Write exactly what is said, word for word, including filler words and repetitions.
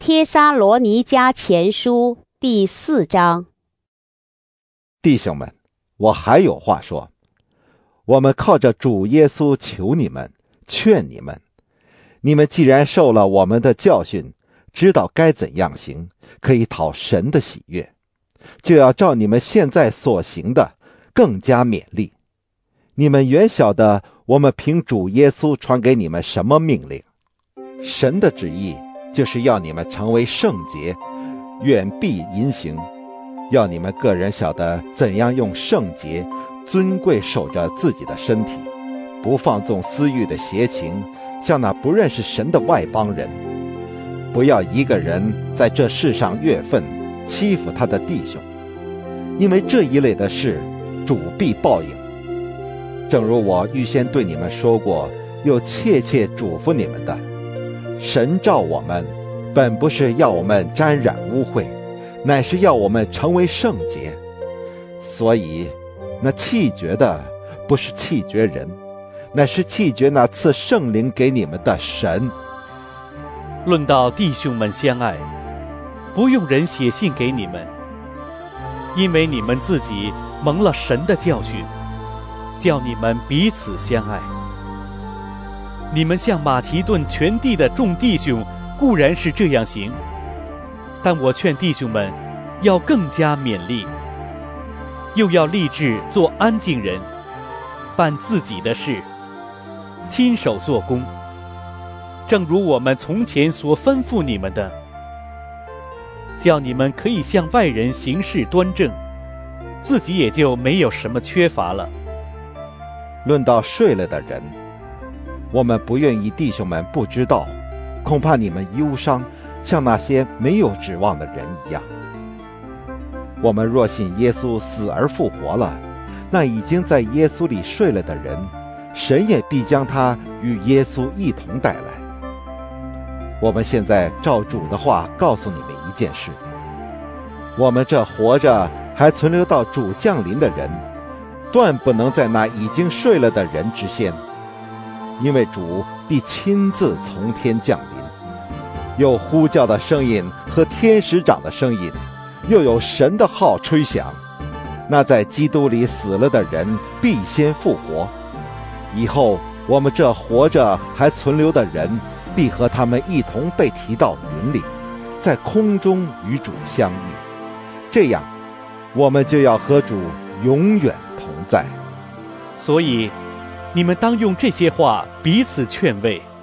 帖撒罗尼迦前书第四章。 弟兄们，我还有话说，我们靠着主耶稣求你们，劝你们，你们既然受了我们的教训，知道该怎样行，可以讨神的喜悦，就要照你们现在所行的更加勉励。你们原晓得我们凭主耶稣传给你们什么命令。神的旨意就是要你们成为圣洁，远避淫行，要你们个人晓得怎样用圣洁尊贵守着自己的身体，不放纵私欲的邪情，像那不认识神的外邦人。不要一个人在这世上越分，欺负他的弟兄，因为这一类的事主必报应。正如我预先对你们说过，又切切嘱咐你们的，神召我们本不是要我们沾染污秽，乃是要我们成为圣洁。所以那弃绝的不是弃绝人，乃是弃绝那赐圣灵给你们的神。 论到弟兄们相爱，不用人写信给你们，因为你们自己蒙了神的教训，叫你们彼此相爱。你们向马其顿全地的众弟兄固然是这样行，但我劝弟兄们要更加勉励，又要立志做安静人，办自己的事，亲手做工，正如我们从前所吩咐你们的，叫你们可以向外人行事端正，自己也就没有什么缺乏了。 论到睡了的人，我们不愿意弟兄们不知道，恐怕你们忧伤，像那些没有指望的人一样。我们若信耶稣死而复活了，那已经在耶稣里睡了的人，神也必将他与耶稣一同带来。我们现在照主的话告诉你们一件事，我们这活着还存留到主降临的人，断不能在那已经睡了的人之先，因为主必亲自从天降临，有呼叫的声音和天使长的声音，又有神的号吹响。那在基督里死了的人必先复活，以后我们这活着还存留的人必和他们一同被提到云里，在空中与主相遇，这样我们就要和主永远同在。 所以你们当用这些话彼此劝慰。